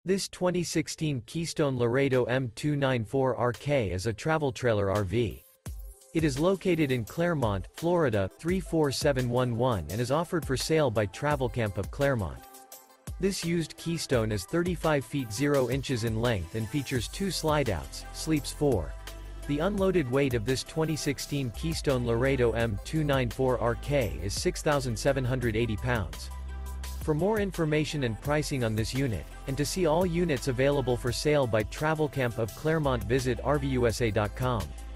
This 2016 Keystone Laredo M-294RK is a travel trailer RV. It is located in Clermont, Florida, 34711 and is offered for sale by Travelcamp of Clermont. This used Keystone is 35 feet 0 inches in length and features 2 slideouts, sleeps 4. The unloaded weight of this 2016 Keystone Laredo M-294RK is 6,780 pounds. For more information and pricing on this unit, and to see all units available for sale by Travelcamp of Clermont, visit RVUSA.com.